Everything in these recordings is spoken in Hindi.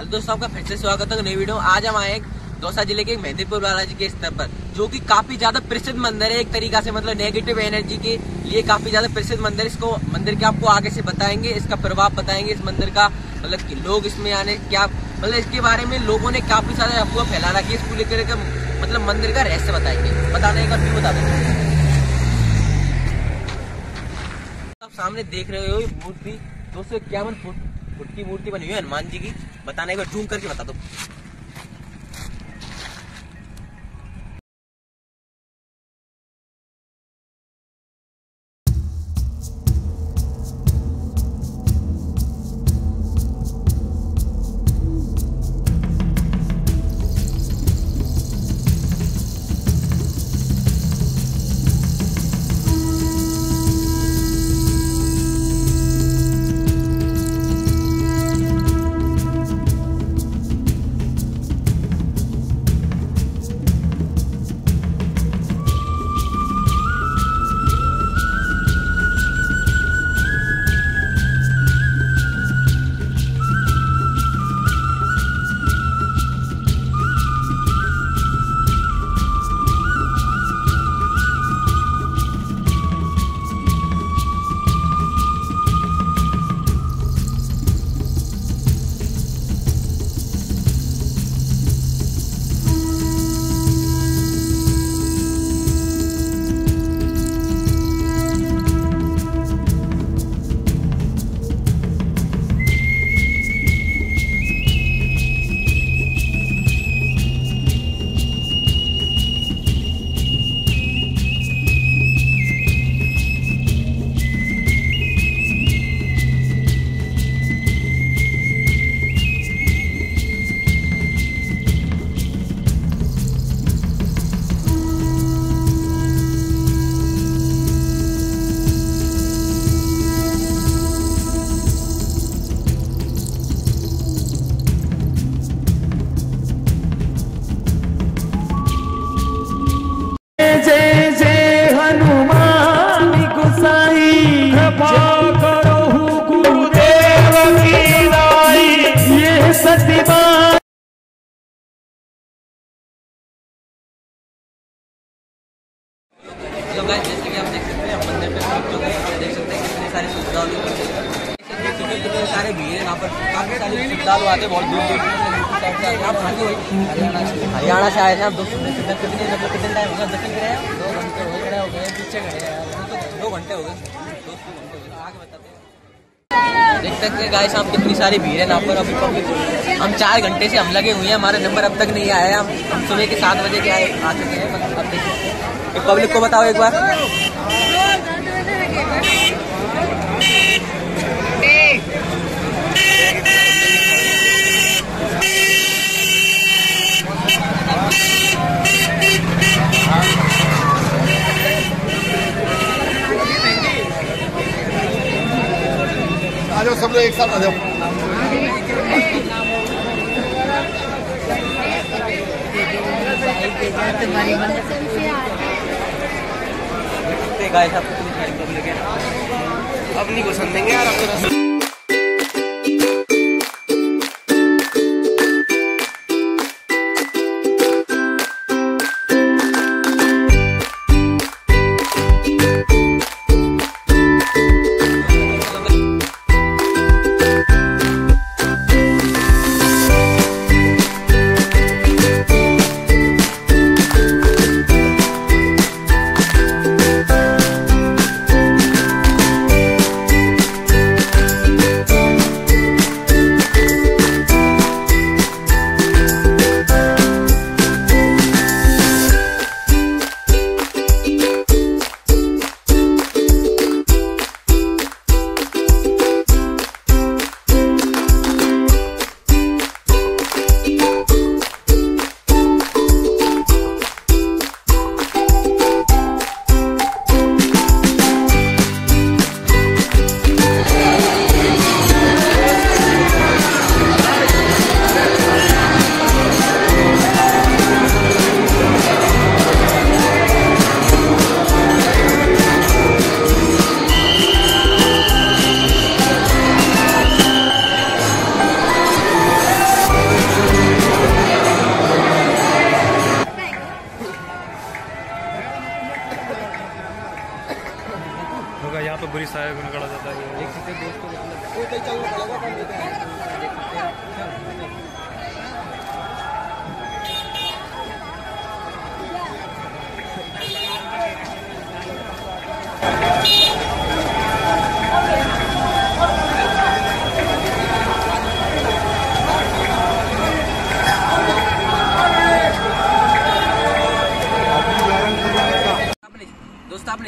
हेलो दोस्तों, आपका फिर से स्वागत है नई वीडियो। आज हम आए दौसा जिले के मेहंदीपुर बालाजी के स्तर पर, जो कि काफी ज्यादा प्रसिद्ध मंदिर है। एक तरीका से मतलब नेगेटिव एनर्जी के लिए काफी ज्यादा प्रसिद्ध मंदिर। इसको मंदिर के आपको आगे से बताएंगे, इसका प्रभाव बताएंगे इस मंदिर का, मतलब कि लोग इसमें आने क्या, मतलब इसके बारे में लोगों ने काफी सारे अफवाह फैला रखी है। इसको लेकर के मतलब मंदिर का रहस्य बताएंगे, बताने का भी बता देंगे। आप सामने देख रहे हो मूर्ति 251 फुट की मूर्ति बनी हुई है हनुमान जी की। बताने का जूम करके बता दो। जय जय हनुमान गोसाई, कृपा करो गुरुदेव की नाई, ये सत्य बात। हेलो गाइस, जैसे कि आप देख सकते हैं मंदिर में पहुंच चुके हैं। आप देख सकते हैं कितने सारे श्रद्धालु, कितने सारे भीड़ है यहाँ पर। काफी सारे श्रद्धालु आते हैं, बहुत दूर दूर साइड से। आप हरियाणा से आए थे आप। कितने टाइम हो गया दर्शन करे? 2 घंटे हो गए, पीछे खड़े हैं 2 घंटे हो गए, 2 घंटे हो गए। आगे बताते हैं। देख सकते हैं गाइस आप कितनी सारी भीड़ है यहाँ पर। अभी पब्लिक, हम 4 घंटे से हम लगे हुए हैं, हमारा नंबर अब तक नहीं आया है। हम सुबह के 7 बजे के आ चुके हैं। अब देख सकते हैं, पब्लिक को बताओ एक बार। आ जाओ सब लोग एक साथ आ जाओ। गाइस आप कितनी सारी पब्लिक है, अब नहीं घुसन देंगे यार आपको।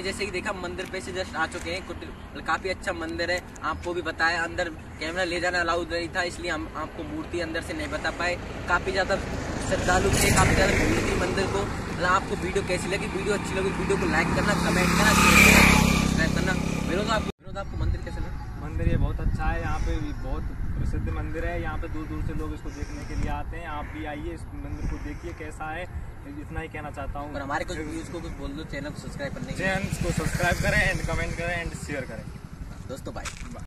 जैसे कि देखा मंदिर पे से जस्ट आ चुके हैं। काफी अच्छा मंदिर है, आपको भी बताया। अंदर कैमरा ले जाना अलाउड नहीं था, इसलिए हम आपको मूर्ति अंदर से नहीं बता पाए। काफी ज्यादा श्रद्धालु थे, काफी ज्यादा भीड़ थी मंदिर को। आपको वीडियो कैसी लगी? वीडियो अच्छी लगी वीडियो को लाइक करना, कमेंट करना, सब्सक्राइब करना। विनोद आपको मंदिर कैसे लगा? मंदिर ये बहुत अच्छा है, यहाँ पे भी बहुत प्रसिद्ध मंदिर है। यहाँ पे दूर दूर से लोग इसको देखने के लिए आते हैं। आप भी आइए, इस मंदिर को देखिए कैसा है, इतना ही कहना चाहता हूँ। और हमारे कुछ व्यूज को कुछ बोल दो, चैनल को सब्सक्राइब करने के लिए। चैनल को सब्सक्राइब करें एंड कमेंट करें एंड शेयर करें। दोस्तों बाय।